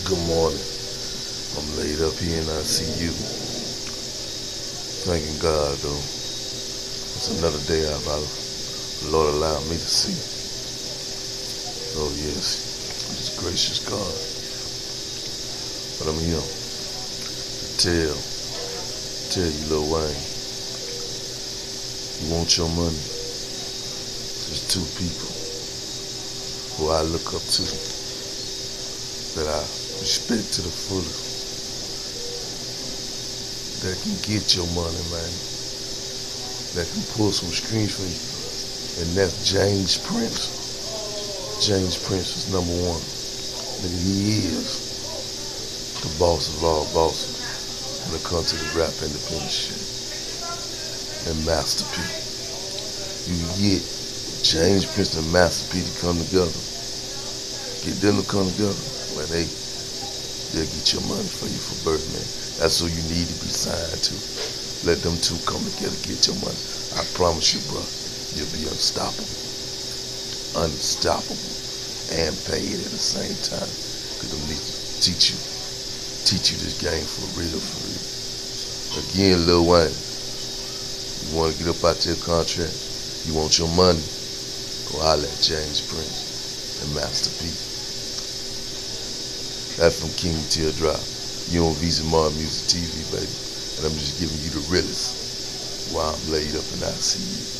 Good morning. I'm laid up here and I see you. Thanking God though. It's another day the Lord allowed me to see. Oh yes, He's a gracious God. But I'm here to tell you, Lil Wayne, you want your money. There's two people who I look up to, that I respect to the fullest, that can get your money, man, that can pull some strings for you, and that's James Prince. James Prince is number one. Nigga, he is the boss of all bosses when it comes to the rap independent shit. And Master P. You get James Prince and Master P to come together. Get them to come together. Well, they'll get your money for you for Birdman. That's who you need to be signed to. Let them two come together, get your money. I promise you, bro, you'll be unstoppable. Unstoppable. And paid at the same time. Because them niggas teach you this game for real, for real. Again, Lil Wayne, you want to get up out your contract, you want your money, go holler at James Prince and Master P. That's from King Teardrop. You on Visa Mar Music TV, baby. And I'm just giving you the realest while I'm laid up in ICU.